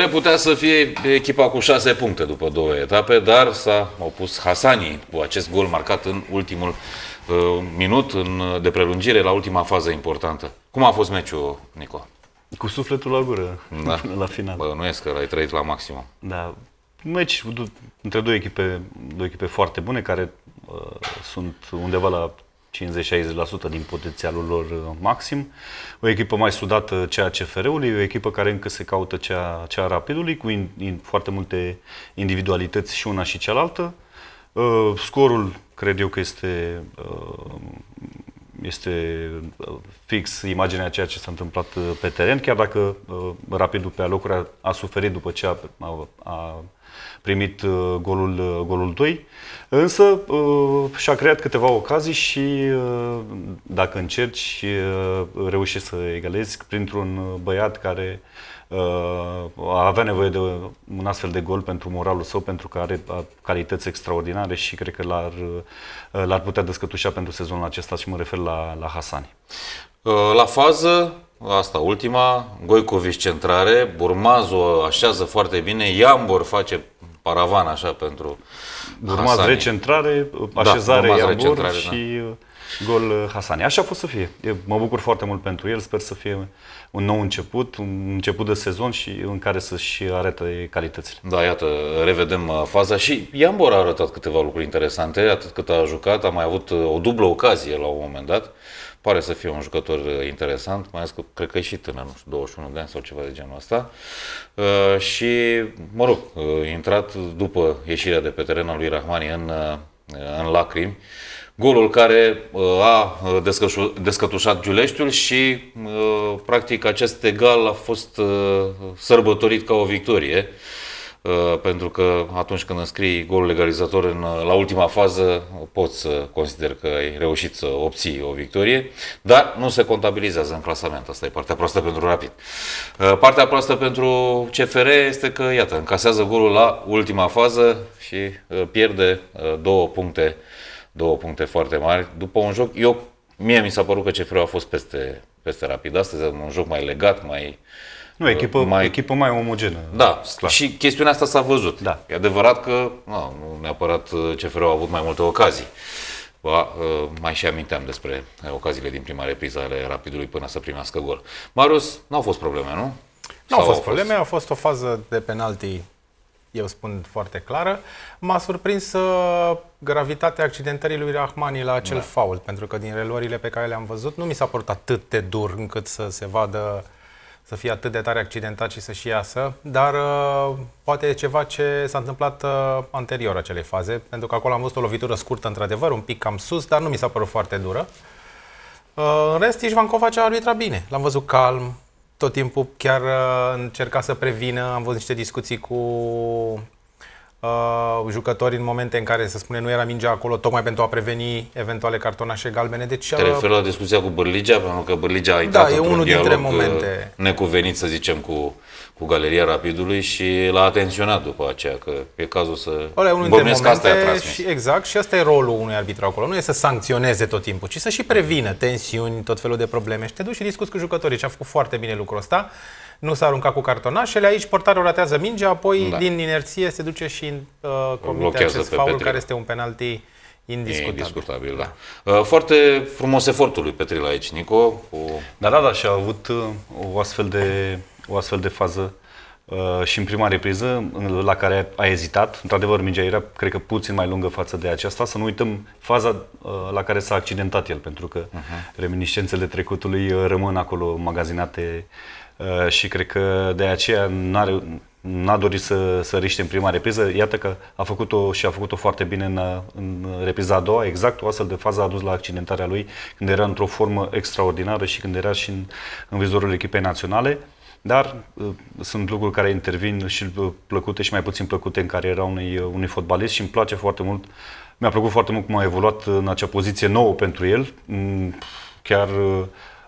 Putea să fie echipa cu 6 puncte după 2 etape, dar s-a opus Hassani cu acest gol marcat în ultimul minut de prelungire, la ultima fază importantă. Cum a fost meciul, Nico? Cu sufletul la gură, Da. la final. Bănuiesc că l-ai trăit la maximum. Da. Meci între două echipe foarte bune, care sunt undeva la 50-60% din potențialul lor maxim. O echipă mai sudată, cea a CFR-ului, o echipă care încă se caută cea a Rapidului, cu foarte multe individualități și una și cealaltă. Scorul, cred eu că este fix imaginea ceea ce s-a întâmplat pe teren, chiar dacă Rapidul pe alocuri a suferit după ce a primit golul 2, însă și-a creat câteva ocazii și dacă încerci, reușești să egalezi printr-un băiat care avea nevoie de un astfel de gol pentru moralul său, pentru că are calități extraordinare și cred că l-ar putea descătușa pentru sezonul acesta și mă refer la Hassani. La fază, asta ultima, Goicovici centrare, Burmazu așează foarte bine, Iambor face paravan așa pentru Burmaz recentrare, așezare Iambor și gol Hassani. Așa a fost să fie. Eu mă bucur foarte mult pentru el, sper să fie un nou început, un început de sezon și în care să-și arate calitățile. Da, iată, revedem faza și Iambor a arătat câteva lucruri interesante, atât cât a jucat, a mai avut o dublă ocazie la un moment dat. Pare să fie un jucător interesant, mai ales că cred că e și tânăr, nu știu, 21 de ani sau ceva de genul ăsta. Și, mă rog, intrat după ieșirea de pe teren al lui Rahmani în lacrimi. Golul care a descătușat Giuleștiul și, practic, acest egal a fost sărbătorit ca o victorie. Pentru că atunci când înscrii golul egalizator la ultima fază, poți să consider că ai reușit să obții o victorie, dar nu se contabilizează în clasament. Asta e partea proastă pentru Rapid. Partea proastă pentru CFR este că, iată, încasează golul la ultima fază și pierde 2 puncte foarte mari după un joc. Mie mi s-a părut că CFR-ul a fost peste Rapid. Astăzi un joc mai legat, echipă mai omogenă. Da, clar. Și chestiunea asta s-a văzut. Da. E adevărat că nu neapărat CFR-ul a avut mai multe ocazii. Mai și aminteam despre ocaziile din prima repriză ale Rapidului până să primească gol. Marius, n-au fost probleme, nu? Nu au fost probleme, a fost o fază de penalti, eu spun foarte clară. M-a surprins gravitatea accidentării lui Rahmani la acel faul, pentru că din reluările pe care le-am văzut nu mi s-a părut atât de dur încât să se vadă, să fie atât de tare accidentat și să-și iasă, dar poate e ceva ce s-a întâmplat anterior acelei faze, pentru că acolo am văzut o lovitură scurtă, într-adevăr, un pic cam sus, dar nu mi s-a părut foarte dură. În rest, Ișvan Covaci a arbitrat bine. L-am văzut calm, tot timpul chiar încerca să prevină, am văzut niște discuții cu jucători în momente în care, să spune, nu era mingea acolo, tocmai pentru a preveni eventuale cartonașe galbene. Deci, te referi la discuția cu Bârligea? Pentru că Bârligea a intrat într-un dialog necuvenit, să zicem, cu Galeria Rapidului și l-a atenționat după aceea, că e cazul să bănuiesc că asta i-a transmis. Exact, și asta e rolul unui arbitru acolo. Nu e să sancționeze tot timpul, ci să și prevină tensiuni, tot felul de probleme. Și te duci și discuți cu jucătorii, și a făcut foarte bine lucrul ăsta. Nu s-a aruncat cu cartonașele, aici portarul ratează mingea, apoi din inerție se duce și comite acest faul, care este un penalti indiscutabil. Da. Foarte frumos efortul lui Petril aici, Nico. Da, și a avut o astfel de fază și în prima repriză, la care a ezitat. Într-adevăr, mingea era, cred că, puțin mai lungă față de aceasta. Să nu uităm faza la care s-a accidentat el, pentru că reminiscențele trecutului rămân acolo magazinate și cred că de aceea n-a dorit să riște în prima repriză. Iată că a făcut-o foarte bine în repriza a doua. Exact o astfel de fază a dus la accidentarea lui când era într-o formă extraordinară și când era și în vizorul echipei naționale. Dar sunt lucruri care intervin și plăcute și mai puțin plăcute în cariera unui fotbalist și îmi place foarte mult. Mi-a plăcut foarte mult cum a evoluat în acea poziție nouă pentru el. Chiar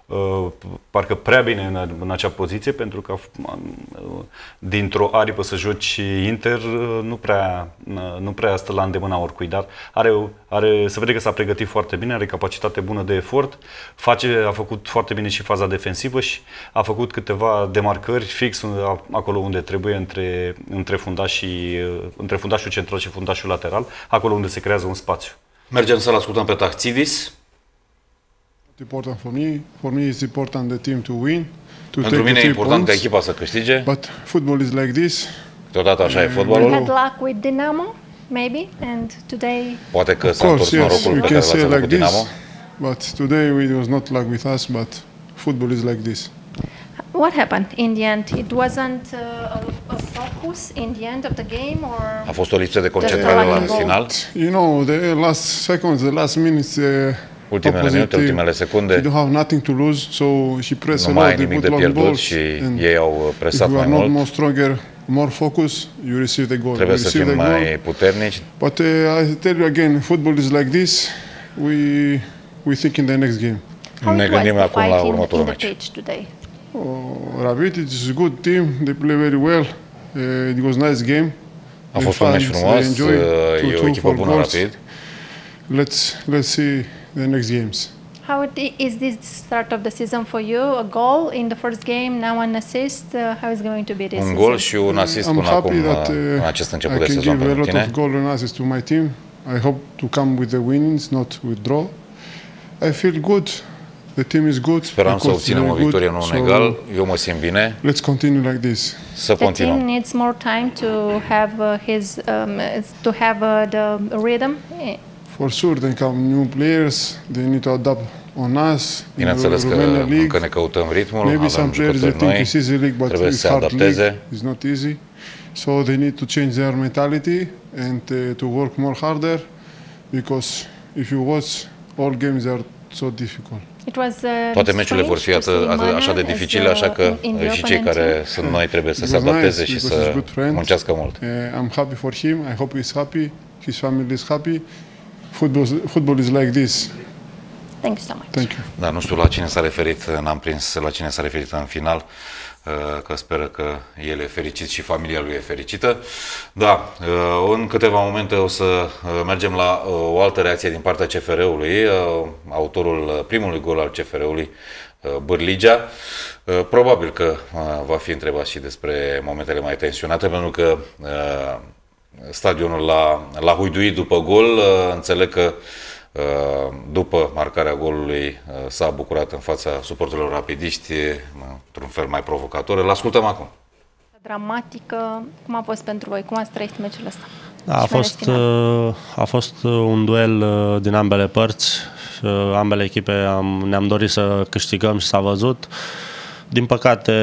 parcă prea bine în acea poziție, pentru că dintr-o aripă să joci Inter nu prea stă la îndemâna oricui, dar se vede că s-a pregătit foarte bine, are capacitate bună de efort, a făcut foarte bine și faza defensivă și a făcut câteva demarcări fix acolo unde trebuie între fundașul central și fundașul lateral, acolo unde se creează un spațiu. Mergem să-l ascultăm pe Taxidis. Important for me. For me, it's important the team to win. Pentru mine e important ca echipa să câștige. But football is like this. Câteodată așa e You fotbalul. had luck with Dinamo, maybe, and today. Poate că s-a întors norocul pe care l-ați avut cu Dinamo. But today it was not luck with us, but football is like this. What happened in the end? It wasn't a focus in the end of the game, or A fost o lipsă de concentrare la final. You know, the last seconds, the last minutes. Ultimele minute, ultimele secunde. You don't have nothing to lose, so she pressed Nu a mai lot. ai nimic de pierdut și ei au presat mai If you are not mult. more stronger, more focus, you receive the goal. Trebuie să fim mai puternici. But I tell you again, football is like this. We think in the next game. how Ne it was gândim the acum la fight următorul in the meci. pitch today? Rapid, it's a good team. They play very well. It was nice game. A fost un meci frumos, e o echipă bună Rapid. Let's see the next games. How is this start of the season for you? A goal in the first game, now an assist. How is going to be this Un season? gol și un asist I'm până acum happy that în acest I început de can sezon give a pentru lot of tine. goal and assists to my team. I hope to come with the winnings, not with draw. I feel good. The team is good. Speram să obținem o victorie în un egal. Eu mă simt bine. Let's continue like this. Să The team continuăm. needs more time to have the rhythm. For sure, then come new players. They need to adapt on us. Bineînțeles că încă ne căutăm ritmul, Maybe some avem players they jucători think noi, it's easy league, but trebuie să it's se hard adapteze. league. It's not easy. So they need to change their mentality and to work more harder, because if you watch, all games are so difficult. It was Toate meciurile vor fi strange to see Mane așa de as, dificile, așa că in the și cei opponent care team. sunt noi trebuie să It se was adapteze nice și because he's să good friend. muncească mult. I'm happy for him. I hope he's happy. His family is happy. Football is like this. Thank you so much. Thank you. Da, nu știu la cine s-a referit, n-am prins la cine s-a referit în final, că speră că el e fericit și familia lui e fericită. Da, în câteva momente o să mergem la o altă reacție din partea CFR-ului, autorul primului gol al CFR-ului, Bârligea. Probabil că va fi întrebat și despre momentele mai tensionate, pentru că stadionul l-a huiduit după gol. Înțeleg că după marcarea golului s-a bucurat în fața suporterilor rapidiști, într-un fel mai provocator. Îl ascultăm acum. Dramatică. Cum a fost pentru voi? Cum ați trăit meciul ăsta? Da, Și mai ales final. a fost un duel din ambele părți. Ambele echipe ne-am dorit să câștigăm și s-a văzut. Din păcate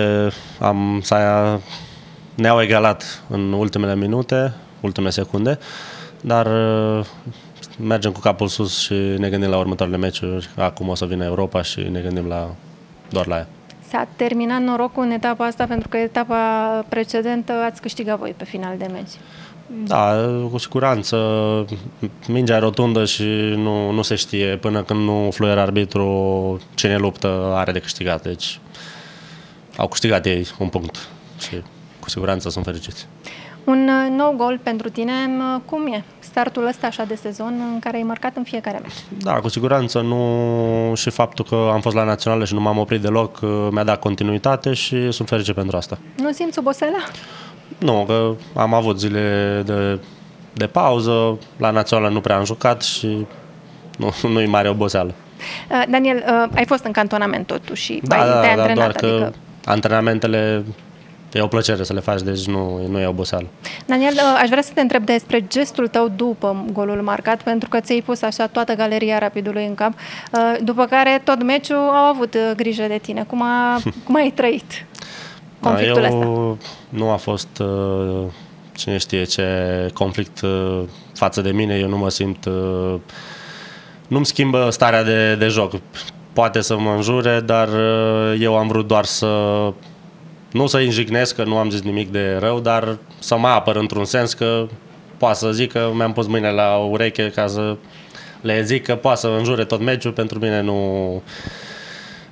ne-au egalat în ultimele minute, ultimele secunde, dar mergem cu capul sus și ne gândim la următoarele meciuri. Acum o să vină Europa și ne gândim doar la ea. S-a terminat norocul în etapa asta, pentru că etapa precedentă ați câștigat voi pe final de meci. Da, cu siguranță. Mingea e rotundă și nu se știe până când nu fluieră arbitru cine luptă are de câștigat. Deci au câștigat ei un punct și cu siguranță sunt fericiți. Un nou gol pentru tine. Cum e startul ăsta așa de sezon în care ai marcat în fiecare meci? Da, cu siguranță și faptul că am fost la națională și nu m-am oprit deloc mi-a dat continuitate și sunt fericit pentru asta. Nu simți oboseala? Nu, că am avut zile de pauză, la națională nu prea am jucat și nu-i mare oboseală. Daniel, ai fost în cantonament totuși și Da, te-ai antrenat, doar că adică... antrenamentele e o plăcere să le faci, deci nu e oboseală. Daniel, aș vrea să te întreb despre gestul tău după golul marcat, pentru că ți-ai pus așa toată galeria Rapidului în cap, după care tot meciul au avut grijă de tine. Cum ai trăit conflictul ăsta? Nu a fost cine știe ce conflict față de mine, eu nu mă simt... Nu-mi schimbă starea de joc. Poate să mă înjure, dar eu am vrut doar nu să-i înjignesc, că nu am zis nimic de rău, dar să mă apăr într-un sens că poate să zic că mi-am pus mâinile la ureche ca să le zic că poate să înjure tot meciul. Pentru mine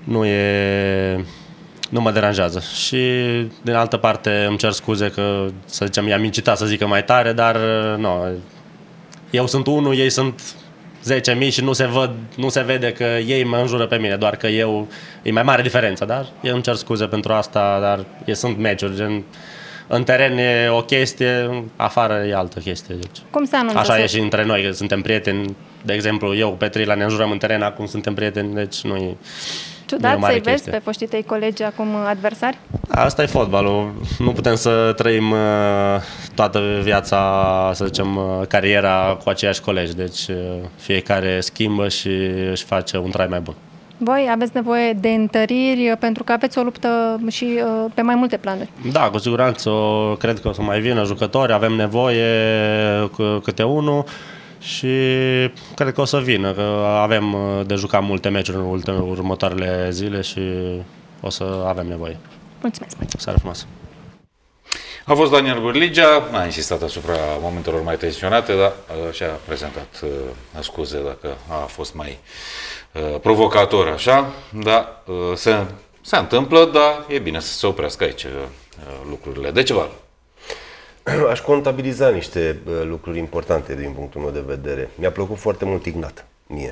nu mă deranjează. Și din altă parte îmi cer scuze că, să zicem, i-am incitat să zică mai tare, dar nu. Eu sunt unul, ei sunt 10.000 și nu se vede că ei mă înjură pe mine, doar că e mai mare diferența, dar eu îmi cer scuze pentru asta, dar sunt meciuri, gen, în teren e o chestie, afară e altă chestie. Deci. Cum se anunță? Așa e și între noi, că suntem prieteni. De exemplu, eu, Petrila, ne înjurăm în teren, acum suntem prieteni, deci nu e ciudat să-i vezi chestie. pe foștii tăi colegi acum adversari? Asta e fotbalul. Nu putem să trăim toată viața, să zicem, cariera cu aceiași colegi. Deci fiecare schimbă și își face un trai mai bun. Voi aveți nevoie de întăriri pentru că aveți o luptă și pe mai multe planuri. Da, cu siguranță. Cred că o să mai vină jucători, avem nevoie câte unul și cred că o să vină, că avem de jucat multe meciuri în următoarele zile și o să avem nevoie. Mulțumesc! Seară frumoasă! A fost Daniel Bârligea, a insistat asupra momentelor mai tensionate, dar și-a prezentat scuze dacă a fost mai provocator, așa, dar se întâmplă, dar e bine să se oprească aici lucrurile. De ceva. Aș contabiliza niște lucruri importante din punctul meu de vedere. Mi-a plăcut foarte mult Ignat, mie.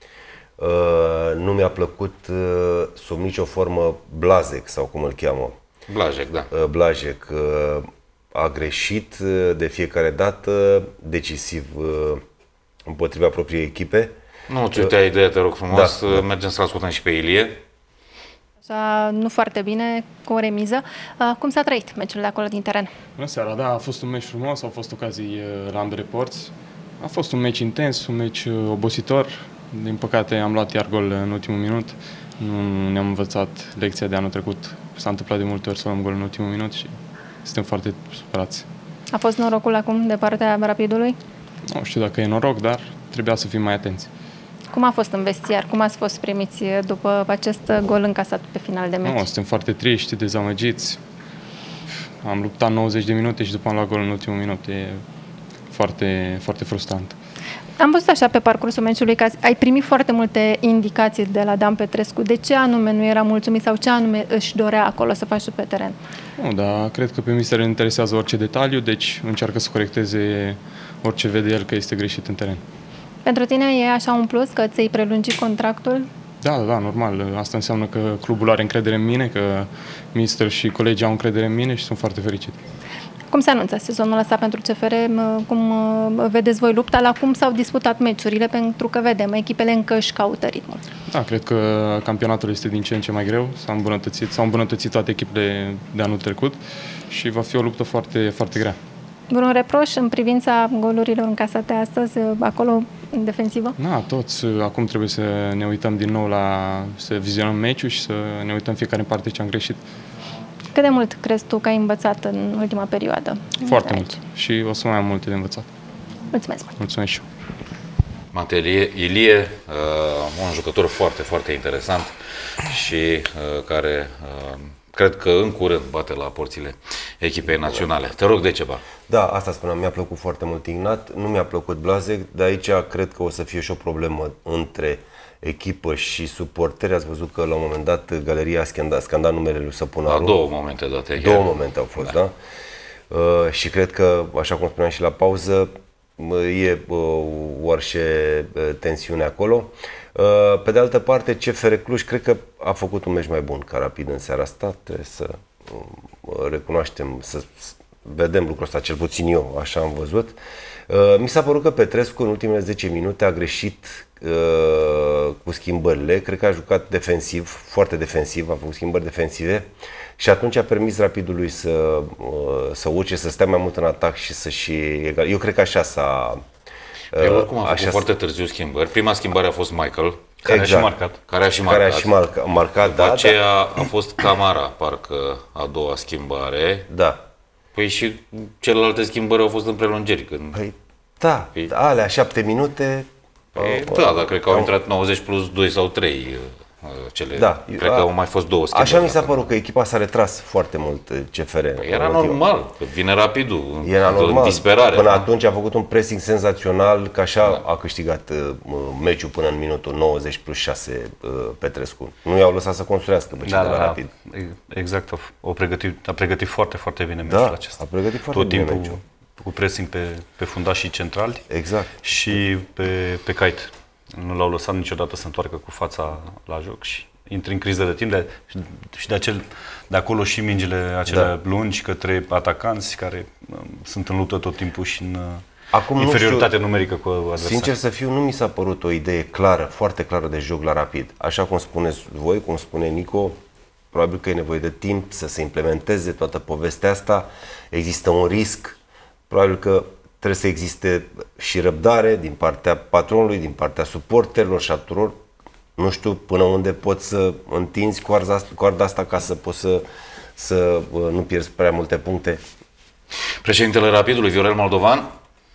Nu mi-a plăcut sub nicio formă Blazek, sau cum îl cheamă. Blajec, da. Blajec a greșit de fiecare dată, decisiv împotriva propriei echipe. Nu-ți uita ideea, te rog frumos, da. Mergem să-l ascultăm și pe Ilie. Așa, nu foarte bine, cu o remiză. Cum s-a trăit meciul de acolo din teren? Bună seara, da, a fost un meci frumos, au fost ocazii la ambele părți. A fost un meci intens, un meci obositor. Din păcate am luat iar gol în ultimul minut. Nu ne-am învățat lecția de anul trecut. S-a întâmplat de multe ori să luăm gol în ultimul minut și suntem foarte supărați. A fost norocul acum de partea Rapidului? Nu știu dacă e noroc, dar trebuia să fim mai atenți. Cum a fost în vestiar? Cum ați fost primiți după acest gol încasat pe final de meci? Suntem foarte triști, dezamăgiți. Am luptat 90 de minute și după am luat gol în ultimul minut. E foarte, foarte frustrant. Am văzut așa pe parcursul meciului că ai primit foarte multe indicații de la Dan Petrescu. De ce anume nu era mulțumit sau ce anume își dorea acolo să faci pe teren? Nu, dar cred că pe mister îl interesează orice detaliu, deci încearcă să corecteze orice vede el că este greșit în teren. Pentru tine e așa un plus că ți-ai prelungit contractul? Da, normal. Asta înseamnă că clubul are încredere în mine, că mister și colegii au încredere în mine și sunt foarte fericit. Cum se anunță sezonul ăsta pentru CFR? Cum vedeți voi lupta? La cum s-au disputat meciurile? Pentru că vedem, echipele încă își caută ritmul. Da, cred că campionatul este din ce în ce mai greu. S-au îmbunătățit toate echipele de anul trecut și va fi o luptă foarte, foarte grea. Vreun reproș în privința golurilor încasate astăzi, acolo, în defensivă? Da, toți. Acum trebuie să ne uităm din nou să vizionăm meciul și să ne uităm fiecare în parte ce am greșit. Cât de mult crezi tu că ai învățat în ultima perioadă? Foarte mult. Și o să mai am multe de învățat. Mulțumesc! Mulțumesc și eu. Materie Ilie, un jucător foarte, foarte interesant și care cred că în curând bate la porțile echipei naționale. Te rog, de ceva. Da, asta spuneam, mi-a plăcut foarte mult Ignat, nu mi-a plăcut Blazek, dar aici cred că o să fie și o problemă între echipă și suporteri. Ați văzut că la un moment dat galeria a scandat numele lui Săpunaru. La două momente date. Două momente au fost, da? Și cred că, așa cum spuneam și la pauză, e orice tensiune acolo. Pe de altă parte, CFR Cluj cred că a făcut un meci mai bun ca Rapid în seara asta. Trebuie să recunoaștem, să vedem lucrul ăsta, cel puțin eu, așa am văzut. Mi s-a părut că Petrescu în ultimele 10 minute a greșit cu schimbările. Cred că a jucat defensiv, foarte defensiv, a făcut schimbări defensive și atunci a permis Rapidului să urce, să stea mai mult în atac și să-și egal. Eu cred că așa s-a... oricum a făcut foarte târziu schimbări. Prima schimbare a fost Michael, care a și marcat. Care a și marcat. După aceea a fost Camara, parcă a doua schimbare. Da. Păi și celelalte schimbări au fost în prelungiri. Când... Păi da, alea 7 minute... Da, dar cred că au intrat 90 plus 2 sau 3. Cred că au mai fost 2 schimbări. Așa mi s-a părut că echipa s-a retras foarte mult CFR. Era normal, că vine Rapidul, era normal. disperare. Până atunci a făcut un pressing senzațional, că așa a câștigat meciul până în minutul 90 plus 6 Petrescu. Nu i-au lăsat să construiască pe cei de la Rapid. Exact, a pregătit foarte, foarte bine meciul acesta. A pregătit foarte bine meciul. Cu pressing pe fundașii centrali. Exact. Și pe Kite. Nu l-au lăsat niciodată să întoarcă cu fața la joc și intri în criză de timp și de acolo și mingile acelea lungi către atacanți care sunt în luptă tot timpul și în inferioritate numerică cu adversarii. Sincer să fiu, nu mi s-a părut o idee clară, foarte clară de joc la Rapid. Așa cum spuneți voi, cum spune Nico, probabil că e nevoie de timp să se implementeze toată povestea asta. Există un risc, probabil că trebuie să existe și răbdare din partea patronului, din partea suporterilor și a tuturor. Nu știu până unde poți să întinzi coarda asta ca să poți să nu pierzi prea multe puncte. Președintele Rapidului, Viorel Moldovan.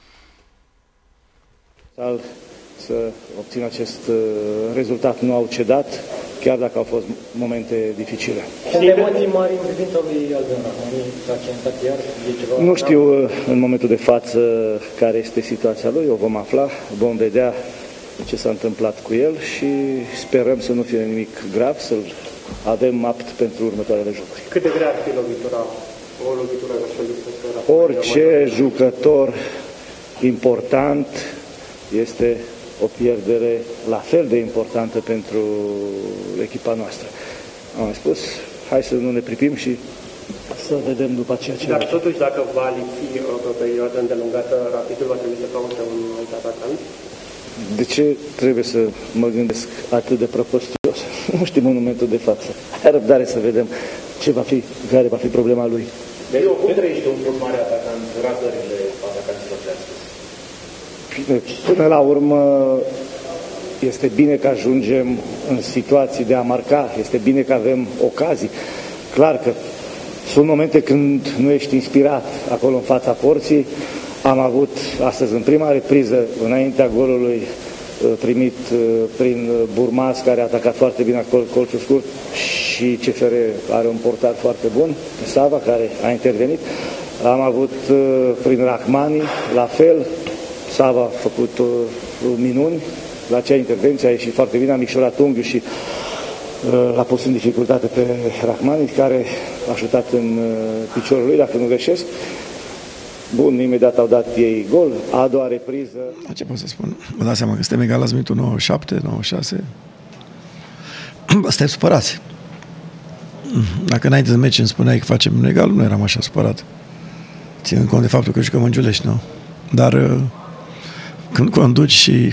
Să obțin acest rezultat, nu au cedat, chiar dacă au fost momente dificile. Sunt emoții mari în privința lui Albion Rahmani, accidentat iar, e ceva... Nu știu în momentul de față care este situația lui, o vom afla, vom vedea ce s-a întâmplat cu el și sperăm să nu fie nimic grav, să-l avem apt pentru următoarele jocuri. Cât de grea ar fi lovitura, o lovitură așa de orice jucător important este o pierdere la fel de importantă pentru echipa noastră. Am spus, hai să nu ne pripim și să vedem după aceea ce... Dar totuși, dacă va lipsi o perioadă îndelungată, Rapidul va trebui să caute un alt atacant? De ce trebuie să mă gândesc atât de prăpăstios? Nu știm în momentul de față. Hai răbdare să vedem care va fi problema lui. Deci, cum trăiești un plus mare atacant, ratările atacanților de astăzi? Până la urmă, este bine că ajungem în situații de a marca, este bine că avem ocazii. Clar că sunt momente când nu ești inspirat acolo în fața porții. Am avut astăzi în prima repriză, înaintea golului primit prin Burmas, care a atacat foarte bine acolo colțul scurt, și CFR are un portar foarte bun, Sava, care a intervenit. Am avut prin Rahmani, la fel, Sava a făcut minuni la acea intervenție, a ieșit foarte bine, a micșorat unghiul și l-a pus în dificultate pe Rahmani, care a șutat în piciorul lui, dacă nu greșesc. Bun, imediat au dat ei gol, a doua repriză. Ce pot să spun? Vă dați seama că suntem egal la minutul 97, 96. Suntem supărați. Dacă înainte de meci îmi spuneai că facem egal, nu eram așa supărat. Ținând cont de faptul că jucăm în Giulești, nu? Dar când conduci și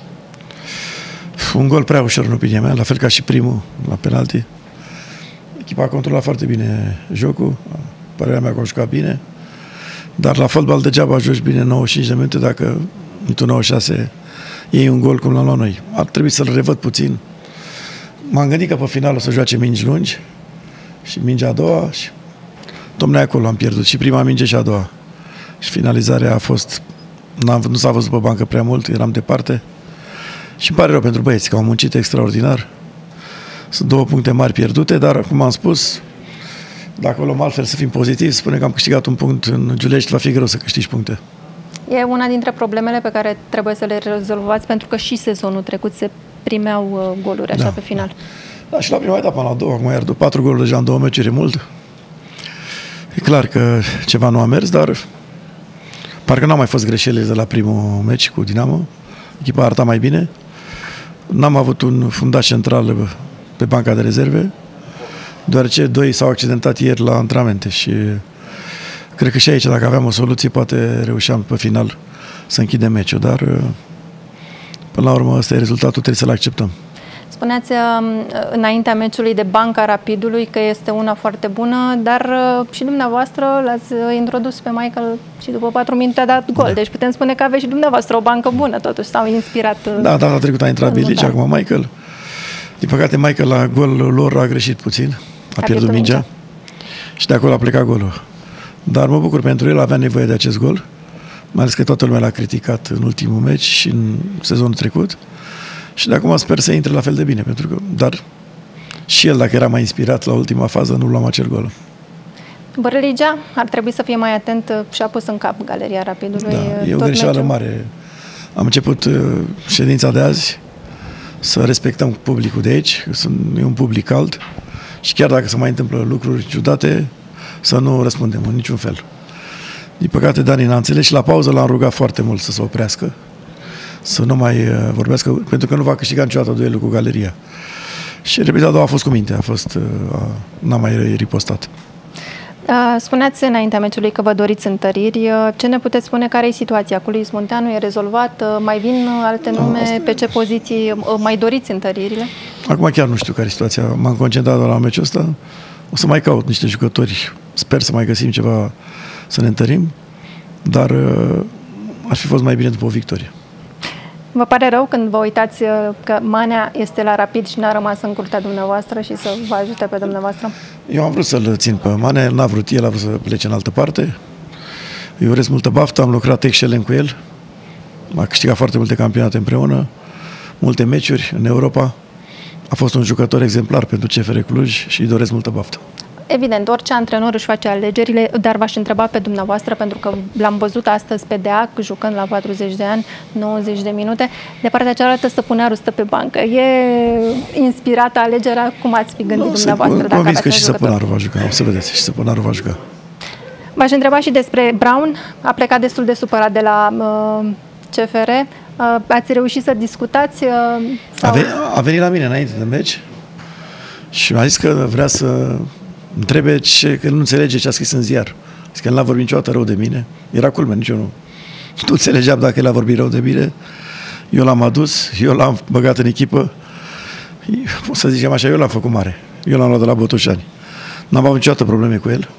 un gol prea ușor în opinia mea, la fel ca și primul la penalti, echipa a controlat foarte bine jocul, părerea mea că a jucat bine, dar la fotbal degeaba joci bine 95 de minute dacă minutul 96 iei un gol cum l-am luat noi. Ar trebui să-l revăd puțin. M-am gândit că pe final o să joace mingi lungi și mingea a doua și domnule, acolo am pierdut și prima minge și a doua. Și finalizarea a fost, nu s-a văzut pe bancă prea mult, eram departe. Și îmi pare rău pentru băieți, că au muncit extraordinar. Sunt 2 puncte mari pierdute, dar, cum am spus, dacă o luăm altfel să fim pozitivi, spune că am câștigat un punct în Giulești, va fi greu să câștigi puncte. E una dintre problemele pe care trebuie să le rezolvați, pentru că și sezonul trecut se primeau goluri așa pe final. Da, și la prima etapă, la a doua, acum iar 4 goluri deja în 2 meciuri e mult. E clar că ceva nu a mers, dar parcă n-au mai fost greșeli de la primul meci cu Dinamo. Echipa a arătat mai bine. N-am avut un fundaș central pe banca de rezerve, deoarece 2 s-au accidentat ieri la antrenamente și cred că și aici, dacă aveam o soluție, poate reușeam pe final să închidem meciul, dar până la urmă ăsta e rezultatul, trebuie să-l acceptăm. Spuneați înaintea meciului de banca Rapidului că este una foarte bună, dar și dumneavoastră l-ați introdus pe Michael și după 4 minute a dat gol. Da. Deci putem spune că aveți și dumneavoastră o bancă bună, totuși s-au inspirat. Da, data trecută a intrat Bilic, acum Michael. Din păcate Michael la golul lor a greșit puțin, a pierdut mingea și de acolo a plecat golul. Dar mă bucur pentru el, avea nevoie de acest gol, mai ales că toată lumea l-a criticat în ultimul meci și în sezonul trecut. Și de acum sper să intre la fel de bine, pentru că, dar și el, dacă era mai inspirat la ultima fază, nu luam acel gol. Bărăligea ar trebui să fie mai atent și a pus în cap Galeria Rapidului. Da, e o greșeală mare. Am început ședința de azi să respectăm publicul de aici, e un public cald și chiar dacă se mai întâmplă lucruri ciudate, să nu răspundem în niciun fel. Din păcate, Dani n-a înțeles și la pauză l-am rugat foarte mult să se oprească, să nu mai vorbească, pentru că nu va câștiga niciodată duelul cu Galeria. Și repriza a doua a fost cu minte, n-a mai ripostat. Spuneați înaintea meciului că vă doriți întăriri. Ce ne puteți spune? Care e situația cu Luis Munteanu? E rezolvat? Mai vin alte nume? Pe ce poziții mai doriți întăririle? Acum chiar nu știu care e situația. M-am concentrat la meciul ăsta. O să mai caut niște jucători. Sper să mai găsim ceva să ne întărim. Dar ar fi fost mai bine după o victorie. Vă pare rău când vă uitați că Manea este la Rapid și n-a rămas în curtea dumneavoastră și să vă ajute pe dumneavoastră? Eu am vrut să-l țin pe Manea, n-a vrut el, a vrut să plece în altă parte. Eu urez multă baftă, am lucrat excelent cu el. A câștigat foarte multe campionate împreună, multe meciuri în Europa. A fost un jucător exemplar pentru CFR Cluj și îi doresc multă baftă. Evident, orice antrenor își face alegerile, dar v-aș întreba pe dumneavoastră, pentru că l-am văzut astăzi pe Deac, jucând la 40 de ani, 90 de minute. De partea cealaltă, Stăpânaru stă pe bancă. E inspirată alegerea? Cum ați fi gândit dumneavoastră? Convins că și Stăpânaru va juca. O să vedeți, și Stăpânaru va juca. V-aș întreba și despre Brown. A plecat destul de supărat de la CFR. Ați reușit să discutați? Sau... A venit la mine înainte de meci și mi-a zis că vrea să întrebe că nu înțelege ce a scris în ziar. Zic că nu l-a vorbit niciodată rău de mine. Era culme, nici eu nu înțelegeam dacă el a vorbit rău de mine. Eu l-am adus, eu l-am băgat în echipă. Pot să zicem așa, eu l-am făcut mare. Eu l-am luat de la Botoșani. N-am avut niciodată probleme cu el.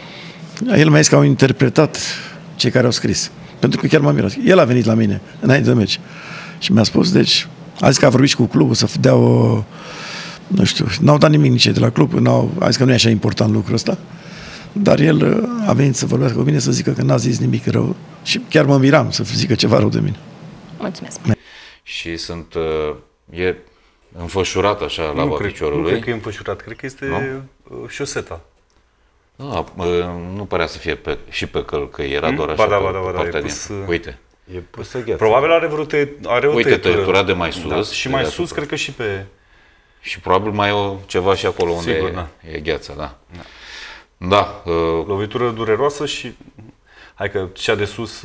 El mi-a zis că au interpretat cei care au scris. Pentru că chiar m-am mirat. El a venit la mine înainte de meci. Și mi-a spus, deci, a zis că a vorbit și cu clubul să dea o... Nu știu, n-au dat nimic nici de la club, a zis că nu e așa important lucrul ăsta, dar el a venit să vorbească cu mine, să zică că n-a zis nimic rău și chiar mă miram să zică ceva rău de mine. Mulțumesc. Și e înfășurat așa la piciorului. Nu cred că e înfășurat, cred că este șoseta. Nu părea să fie și pe călcă, era doar așa pe partea din... Uite. E pusă gheață. Probabil are o uite, tăietura de mai sus. Da, și mai sus, cred că și pe... Și probabil mai e ceva și acolo unde e gheața, da. Da. Lovitură dureroasă și... Hai că cea de sus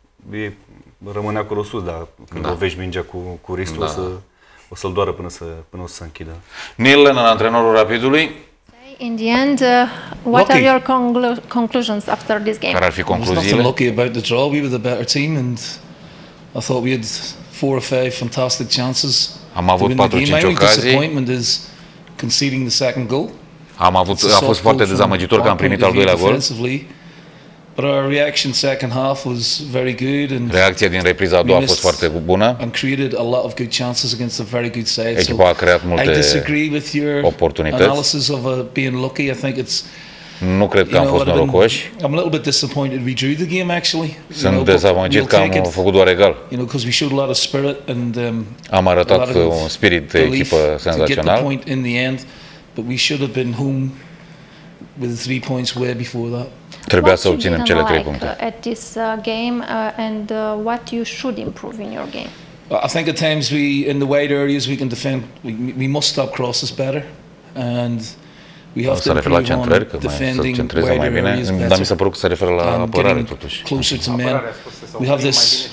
rămâne acolo sus, dar când lovești mingea cu ristul, o să-l doară până o să se închidă. Neil Lennon, antrenorul Rapidului. In the end, what are your conclusions after this game? Care ar fi concluziile? There's nothing lucky about the draw. We were the better team and I thought we had 4 or 5 fantastic chances. Am avut 4-5 ocazii. Disappointment is conceding the second goal. A fost foarte dezamăgitor că am primit al doilea gol. But our reaction second half was very good and reacția din repriza a doua a fost foarte bună. And created a lot of good chances against a very good side. Echipa a creat multe oportunități. Analysis of being lucky. I think it's nu cred că am fost norocoși. I'm a little bit disappointed we drew the game actually. Sunt dezamăgit că am făcut doar egal. Because we showed a lot of spirit and am arătat un spirit de echipă senzațional. Point in the end, but we should have been home with 3 points way before that. Trebuia să obținem cele 3 puncte. At this game and what you should improve in your game? I think at times in the wide areas we can defend. We must stop crosses better and we have to improve on defending wide areas better. Dar mi s-a părut că se referă la apărare totuși. Closer to men. We have this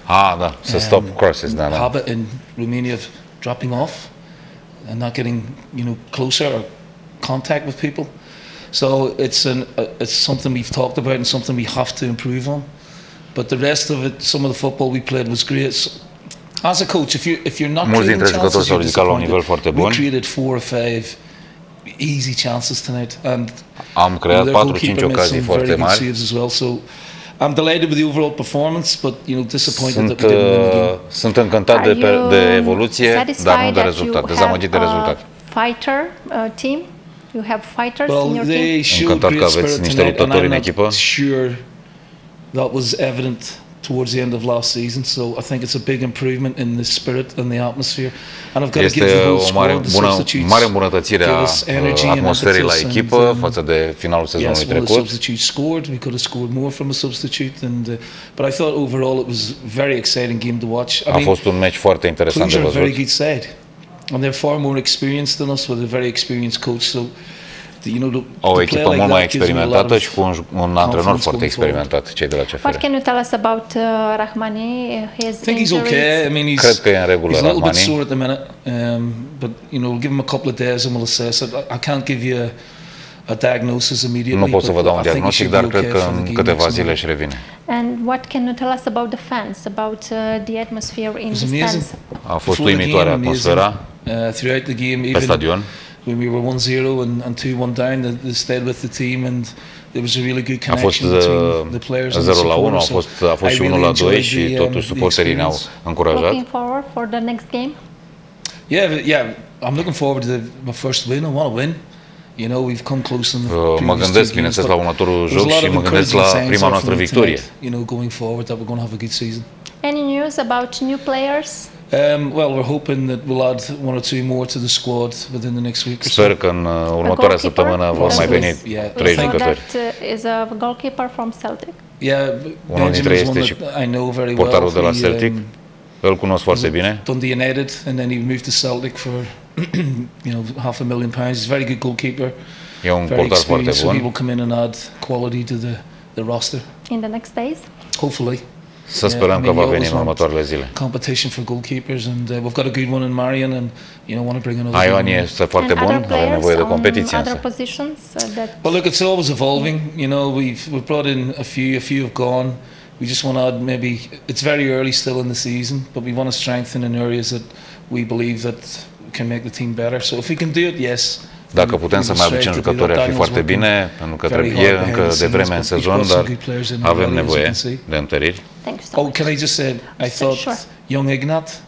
să stop crosses, habit in Romania of dropping off and not getting closer or contact with people. So it's something we've talked about and something we have to improve on. But the rest of it, some of the football we played was great. So, as a coach, if you're not creating chances, you're disappointed. We created 4 or 5 easy chances tonight, and am creat 4-5 ocazii foarte mari. As well. So I'm delighted with the overall performance, but disappointed that we didn't win the game. Sunt încântat de evoluție, dar nu de rezultat. Dezamăgit de rezultat. Fighter team. You have fighters in your team? Încântat că aveți niște luptători în echipă. Sure that was evident towards the end of last season. So I think it's a big improvement in the spirit and the atmosphere. And I've got to give the whole squad, the substitutes, mare îmbunătățire a atmosferei la echipă față de finalul sezonului trecut. The substitutes scored. We could have scored more from a substitute, but I thought overall it was a very exciting game to watch. A fost un meci foarte interesant de văzut. Very good side, and they're far more experienced than us with a very experienced coach. So, o echipă mult mai experimentată și cu un antrenor foarte experimentat, cei de la CFR. What can you tell us about Rahmani? I think he's okay. I mean, cred că e în regulă he's a little bit Rahmani. sore at the minute, but we'll give him a couple of days and we'll assess it. I can't give you a diagnosis immediately. Nu pot să vă dau un diagnostic, dar cred că în câteva zile își revine. And what can you tell us about the fans, about the atmosphere in the stands? A fost uimitoare atmosfera throughout the game, pe stadion. When we were 1-0 and 2-1 down, they stayed with the team and there was a really good connection between the players and the supporters. A fost și 1-2 și totuși suporterii ne-au încurajat. Looking forward for the next game? Yeah, I'm looking forward to my first win. I want to win. We've come close in the mă gândesc, bineînțeles, la următorul joc și mă gândesc la prima noastră victorie. Going forward that we're going to have a good season. Any news about new players? Well, we're hoping that we'll add one or two more to the squad within the next week or so. Sper că în următoarea săptămână vor mai veni 3 jucători. That is a goalkeeper from Celtic. Yeah, unul dintre ei este și portarul de la Celtic. Îl cunosc foarte bine. Dundee United, and then he moved to Celtic for £500,000. He's a very good goalkeeper. E un portar foarte bun. So he will come in and add quality to the roster. In the next days? Hopefully. Să sperăm că va veni în următoarele zile. Competition for goalkeepers, and we've got a good one in Marion, and want to bring another. Aion este foarte bun, avem nevoie de competiție însă. Well, look, it's always evolving. We've brought in a few have gone. We just want to add maybe. It's very early still in the season, but we want to strengthen in areas that we believe that can make the team better. So if we can do it, yes. Dacă putem să mai aducem jucători, ar fi foarte bine, pentru că e încă de vreme în sezon, dar avem nevoie de întăriri. Oh, can I just say, I thought young Ignat,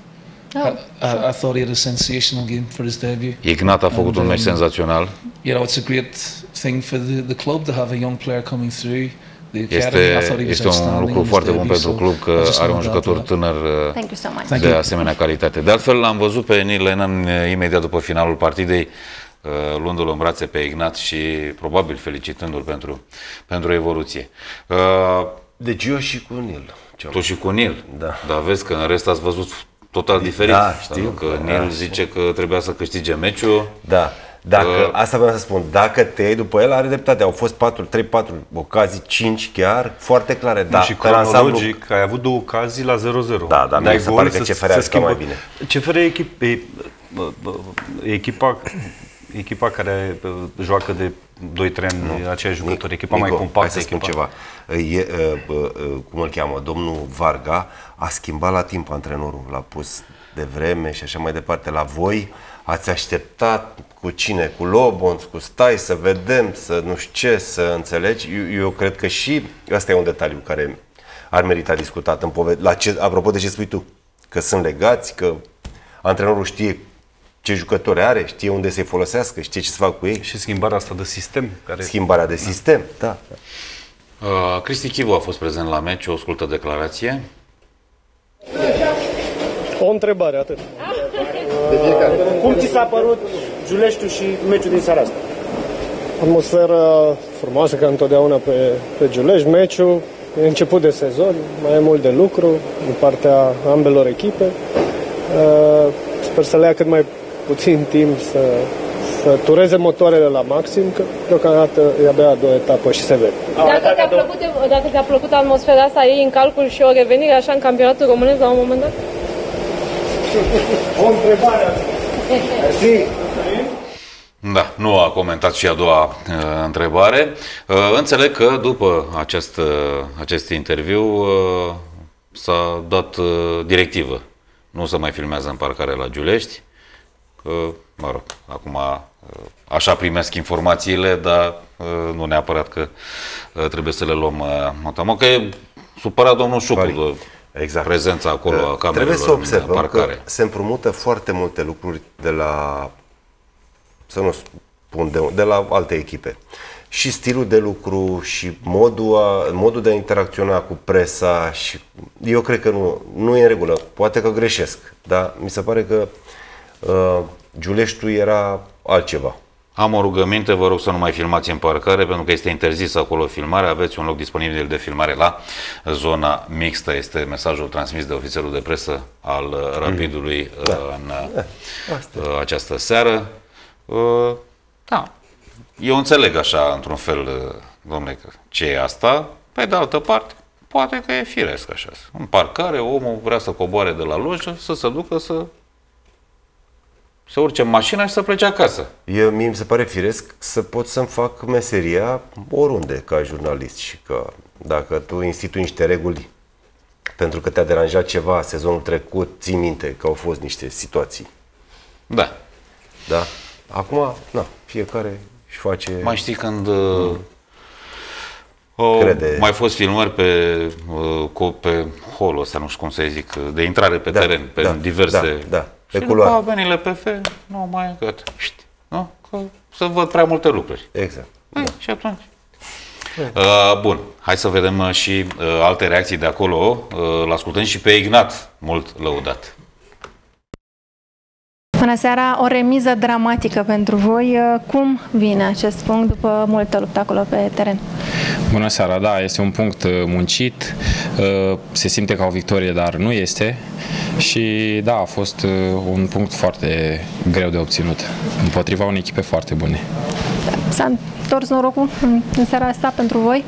I thought he had a sensational game for his debut. Ignat a făcut un meci senzațional. It's a great thing for the club to have a young player coming through. Este un lucru foarte bun pentru club că are un jucător tânăr de asemenea calitate. De altfel, l-am văzut pe Neil Lennon imediat după finalul partidei, luându-l în brațe pe Ignat și probabil felicitându-l pentru evoluție. Deci eu și cu Neil. Tu și cu Neil? Da. Dar vezi că în rest ați văzut total diferit. Da, știu. Că Neil zice că trebuia să câștige meciul. Da. Asta vreau să spun, dacă te iei după el, are dreptate. Au fost 3-4 ocazii, 5 chiar, foarte clare. Da, și cronologic, ai avut 2 ocazii la 0-0. Da, dar mi se pare că CFR a jucat mai bine. CFR e echipa care joacă de 2-3 ani aceiași jucători, echipa mai compactă. Hai să spun ceva. Cum îl cheamă? Domnul Varga a schimbat la timp antrenorul, l-a pus de vreme și așa mai departe. La voi ați așteptat cu cine? Cu Lobonț, cu stai să vedem, să nu știu ce, să înțelegi. Eu cred că și ăsta e un detaliu care ar merita discutat apropo de ce spui tu, că sunt legați, că antrenorul știe ce jucători are, știe unde să-i folosească, știe ce să fac cu ei. Și schimbarea asta de sistem. Schimbarea de sistem, da. Cristi Chivu a fost prezent la meci, o scurtă declarație. O întrebare, atât. Cum ți s-a părut Giuleștiul și meciul din seara asta? Atmosferă frumoasă, ca întotdeauna pe Giulești. Meciul e început de sezon, mai e mult de lucru din partea ambelor echipe. Sper să le ia cât mai puțin timp să tureze motoarele la maxim, că deocamdată e abia a doua etapă și se vede. Dacă ți-a plăcut atmosfera asta, iei în calcul și o revenire așa în campionatul românesc la un moment dat? O întrebare. Da, nu a comentat și a doua întrebare. Înțeleg că după acest interviu s-a dat directivă. Nu se mai filmează în parcare la Giulești. Mă rog, acum așa primesc informațiile, dar nu neapărat că trebuie să le luăm motamo. Că e supărat domnul Șucu de prezența acolo a camerelor. Trebuie să observăm că se împrumută foarte multe lucruri de la, să nu spun, de la alte echipe. și stilul de lucru și modul de a interacționa cu presa și eu cred că nu e în regulă. Poate că greșesc, dar mi se pare că Giulești era altceva. Am o rugăminte, vă rog să nu mai filmați în parcare, pentru că este interzis acolo filmarea. Aveți un loc disponibil de filmare la zona mixtă. Este mesajul transmis de ofițerul de presă al Rapidului în această seară. Da, eu înțeleg așa, într-un fel, domnule, ce e asta. Pe de altă parte, poate că e firesc așa. În parcare, omul vrea să coboare de la lojă, să se ducă să urce în mașină și să plece acasă. Mie mi se pare firesc să pot să-mi fac meseria oriunde ca jurnalist și că dacă tu institui niște reguli pentru că te-a deranjat ceva sezonul trecut, ții minte că au fost niște situații. Da. Da? Acum, fiecare își face... Mai știi când mai fost filmări pe holul ăsta, nu știu cum să zic, de intrare pe teren, pe diverse... Pe și culoare. după venile pe fel, nu mai gata. Nu? Că să văd prea multe lucruri. Exact. Și atunci. Bun, hai să vedem și alte reacții de acolo. Îl ascultăm și pe Ignat, mult lăudat. Bună seara, o remiză dramatică pentru voi. Cum vine acest punct după multă luptă acolo pe teren? Bună seara, da, este un punct muncit, se simte ca o victorie, dar nu este și da, a fost un punct foarte greu de obținut, împotriva unei echipe foarte bune. S-a întors norocul în seara asta pentru voi?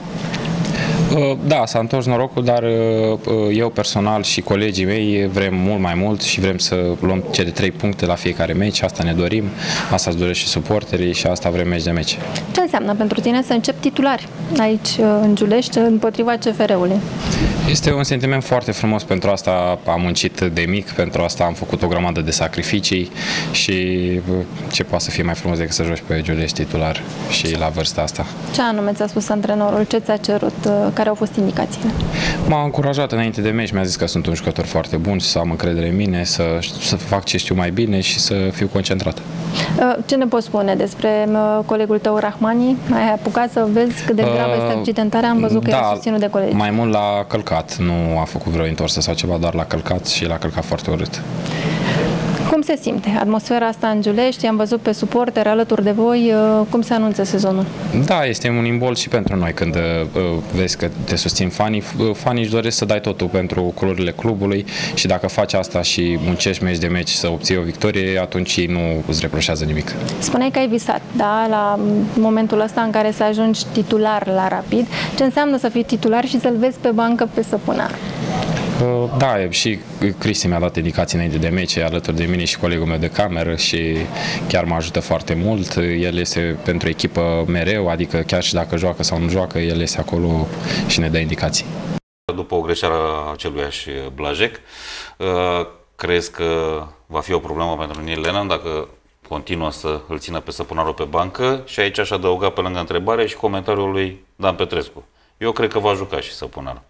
Da, s-a întors norocul, dar eu personal și colegii mei vrem mult mai mult și vrem să luăm cele 3 puncte la fiecare meci, asta ne dorim, asta îți doresc și suporterii și asta vrem meci de meci. Ce înseamnă pentru tine să începi titulari aici în Giulești împotriva CFR-ului? Este un sentiment foarte frumos, pentru asta am muncit de mic, pentru asta am făcut o grămadă de sacrificii și ce poate să fie mai frumos decât să joci pe Giulești titular și la vârsta asta. Ce anume ți-a spus antrenorul? Ce ți-a cerut? Care au fost indicațiile? M-a încurajat înainte de meci, mi-a zis că sunt un jucător foarte bun, să am încredere în mine, să fac ce știu mai bine și să fiu concentrat. Ce ne poți spune despre colegul tău Rahmani? Ai apucat să vezi cât de gravă este accidentarea? Am văzut că era susținut de colegi. Mai mult l-a călcat, nu a făcut vreo întorsă sau ceva, doar l-a călcat și l-a călcat foarte urât. Cum se simte atmosfera asta în Giulești? Am văzut pe suporteri alături de voi. Cum se anunță sezonul? Da, este un imbold și pentru noi când vezi că te susțin fanii. Fanii își doresc să dai totul pentru culorile clubului și dacă faci asta și muncești meci de meci să obții o victorie, atunci ei nu îți reproșează nimic. Spuneai că ai visat, da, la momentul ăsta în care să ajungi titular la Rapid. Ce înseamnă să fii titular și să-l vezi pe bancă pe Săpunar? Da, și Cristi mi-a dat indicații înainte de meci, alături de mine și colegul meu de cameră și chiar mă ajută foarte mult. El este pentru echipă mereu, adică chiar și dacă joacă sau nu joacă, el este acolo și ne dă indicații. După o greșeală a aceluiași Blajec, crezi că va fi o problemă pentru Neil Lennon dacă continuă să îl țină pe Săpunarul pe bancă? Și aici aș adăuga pe lângă întrebare și comentariul lui Dan Petrescu. Eu cred că va juca și Săpunarul.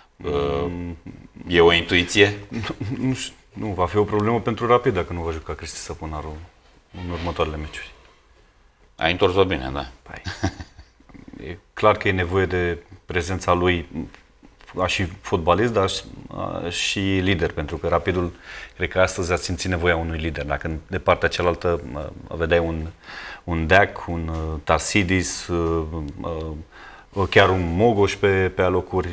E o intuiție? Nu va fi o problemă pentru Rapid dacă nu va juca Cristi Săpunaru în următoarele meciuri. Ai întors-o bine, da. E clar că e nevoie de prezența lui și fotbalist, dar și lider, pentru că Rapidul, cred că astăzi a simțit nevoia unui lider. Dacă de partea cealaltă vedeai un Deac, un Tarsidis, chiar un Mogoș pe alocuri,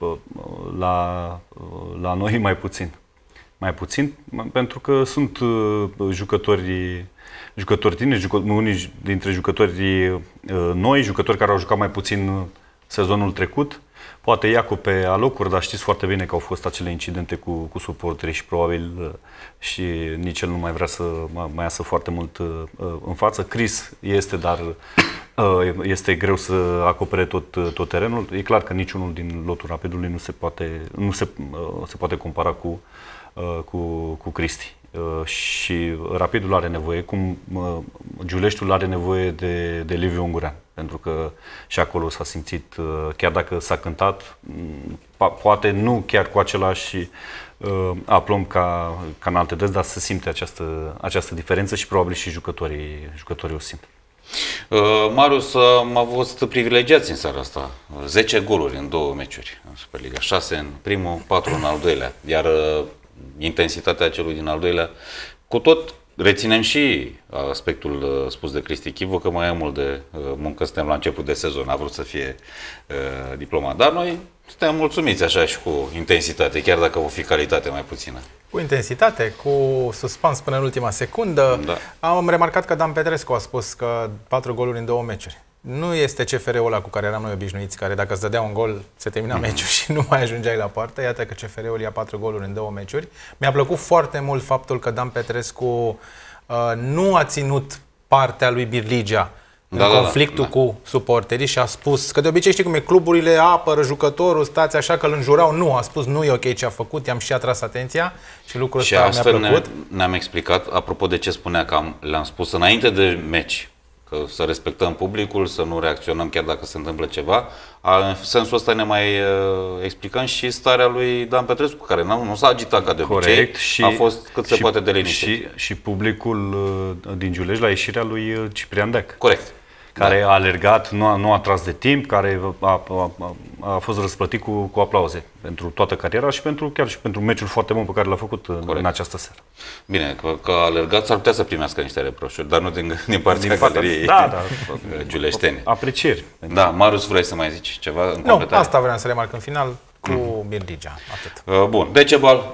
la noi mai puțin. Mai puțin, pentru că sunt jucători tineri, unii dintre jucătorii noi, jucători care au jucat mai puțin sezonul trecut. Poate Iacob pe alocuri, dar știți foarte bine că au fost acele incidente cu suporterii și probabil și nici el nu mai vrea să mai iasă foarte mult în față. Chris este, dar este greu să acopere tot terenul. E clar că niciunul din lotul Rapidului nu se poate compara cu Cristi. Și Rapidul are nevoie, cum Giuleștiul are nevoie de Liviu Ungurean, pentru că și acolo s-a simțit, chiar dacă s-a cântat, poate nu chiar cu același aplomb ca în alte dăți, dar se simte această diferență și probabil și jucătorii o simt. Marius, am fost privilegiați în seara asta. 10 goluri în 2 meciuri în Superliga. 6 în primul, 4 în al doilea. Iar intensitatea celui din al doilea, cu tot reținem și aspectul spus de Cristi Chivu, că mai e mult de muncă, suntem la început de sezon, a vrut să fie diplomat. Dar noi suntem mulțumiți așa și cu intensitate, chiar dacă o fi calitate mai puțină. Cu intensitate, cu suspans până în ultima secundă. Da. Am remarcat că Dan Petrescu a spus că 4 goluri în 2 meciuri. Nu este CFR-ul ăla cu care eram noi obișnuiți, care dacă îți dădea un gol, se termina meciul și nu mai ajungeai la poartă. Iată că CFR-ul ia 4 goluri în 2 meciuri. Mi-a plăcut foarte mult faptul că Dan Petrescu nu a ținut partea lui Birligea în conflictul cu suporterii și a spus că de obicei știi cum e, cluburile apără jucătorul, stați așa că îl înjurau. Nu, a spus nu e ok ce a făcut, i-am și atras atenția și lucrul ăsta mi-a plăcut. Ne-am explicat, apropo de ce spunea că le-am spus înainte de meci, că să respectăm publicul, să nu reacționăm chiar dacă se întâmplă ceva. În sensul ăsta ne mai explicăm și starea lui Dan Petrescu, care nu s-a agitat ca de obicei, a fost cât se poate de liniștit. Și publicul din Giulești la ieșirea lui Ciprian Dec. Corect. Care a alergat, nu a tras de timp, care a fost răsplătit cu aplauze pentru toată cariera și chiar și pentru meciul foarte bun pe care l-a făcut în această seară. Bine, că a alergat, s-ar putea să primească niște reproșuri, dar nu din partea galeriei giuleștene. Aprecieri. Da, Marius, vrei să mai zici ceva în completare? Nu, asta vreau să remarc în final cu Birligea. Atât. Bun, Decebal.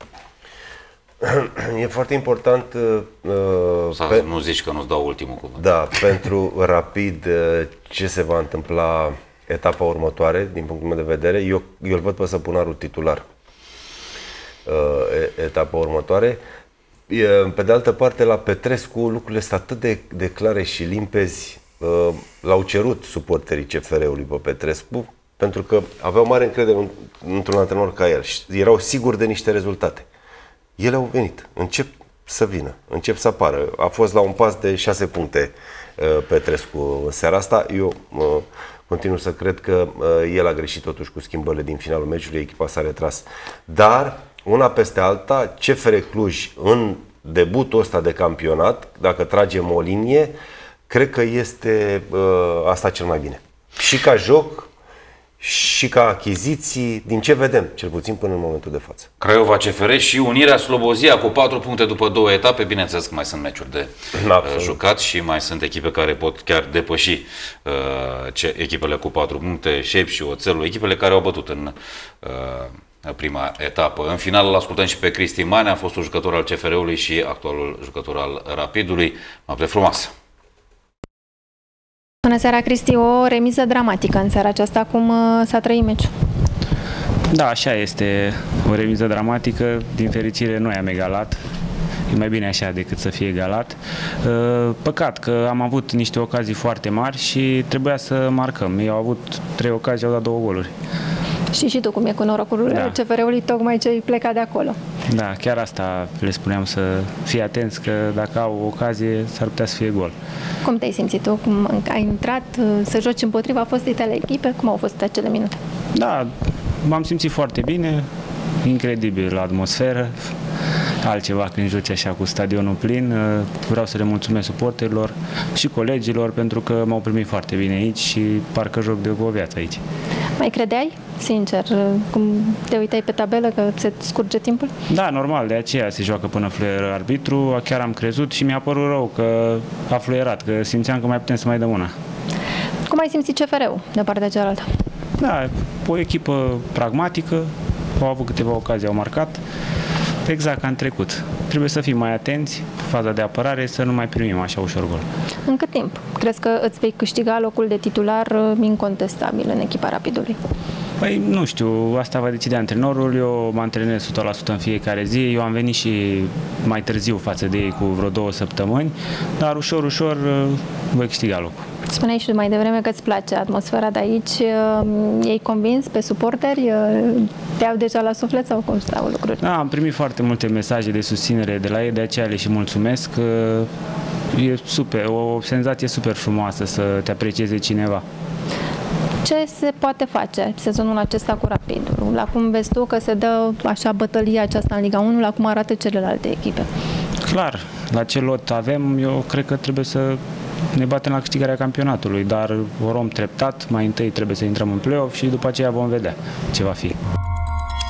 E foarte important nu zici că nu-ți dau ultimul cuvânt. Da, pentru Rapid ce se va întâmpla etapa următoare, din punctul meu de vedere, eu îl văd pe Săpunarul titular etapa următoare. Pe de altă parte, la Petrescu lucrurile sunt atât de clare și limpezi. L-au cerut suporterii CFR-ului pe Petrescu pentru că aveau mare încredere într-un antrenor ca el și erau siguri de niște rezultate. Ele au venit, încep să vină, încep să apară. A fost la un pas de 6 puncte Petrescu în seara asta. Eu continuu să cred că el a greșit totuși cu schimbările din finalul meciului, echipa s-a retras. Dar, una peste alta, CFR Cluj în debutul ăsta de campionat, dacă tragem o linie, cred că este asta cel mai bine. Și ca joc, și ca achiziții, din ce vedem, cel puțin până în momentul de față. Craiova CFR și Unirea Slobozia cu 4 puncte după 2 etape. Bineînțeles că mai sunt meciuri de jucat și mai sunt echipe care pot chiar depăși echipele cu 4 puncte, Șep și Oțelul, echipele care au bătut în prima etapă. În final îl ascultăm și pe Cristi Manea, a fost un jucător al CFR-ului și actualul jucător al Rapidului. Noapte frumoasă! Bună seara, Cristi, o remiză dramatică în seara aceasta. Cum s-a trăit meciul? Da, așa este, o remiză dramatică. Din fericire noi am egalat. E mai bine așa decât să fie egalat. Păcat că am avut niște ocazii foarte mari și trebuia să marcăm. Ei au avut 3 ocazii, au dat 2 goluri. Și tu cum e cu norocul CFR-ului, tocmai ce ai plecat de acolo. Da, chiar asta le spuneam, să fie atenți că dacă au o ocazie s-ar putea să fie gol. Cum te-ai simțit tu? Cum ai intrat să joci împotriva fostei tale echipe? Cum au fost acele minute? Da, m-am simțit foarte bine, incredibil atmosferă, altceva când joci așa cu stadionul plin. Vreau să le mulțumesc suporterilor și colegilor pentru că m-au primit foarte bine aici și parcă joc de o viață aici. Mai credeai, sincer, cum te uitai pe tabelă că se scurge timpul? Da, normal, de aceea se joacă până fluieră arbitru. Chiar am crezut și mi-a părut rău că a fluierat, că simțeam că mai putem să mai dăm una. Cum ai simțit CFR-ul de partea cealaltă? Da, o echipă pragmatică, au avut câteva ocazii, au marcat. Exact ca în trecut. Trebuie să fim mai atenți cu faza de apărare, să nu mai primim așa ușor gol. În cât timp crezi că îți vei câștiga locul de titular incontestabil în echipa Rapidului? Păi nu știu, asta va decide antrenorul. Eu mă antrenez 100% în fiecare zi. Eu am venit și mai târziu față de ei cu vreo 2 săptămâni, dar ușor, ușor voi câștiga locul. Spuneai și mai devreme că îți place atmosfera de aici. Ei convins pe suporteri? Te iau deja la suflet sau cum stau lucruri? Da, am primit foarte multe mesaje de susținere de la ei, de aceea le și mulțumesc. E super, o senzație super frumoasă să te aprecieze cineva. Ce se poate face sezonul acesta cu Rapidul? La cum vezi tu că se dă așa bătălia aceasta în Liga 1, la cum arată celelalte echipe? Clar, la ce lot avem, eu cred că trebuie să ne batem la câștigarea campionatului, dar o luăm treptat, mai întâi trebuie să intrăm în play-off și după aceea vom vedea ce va fi.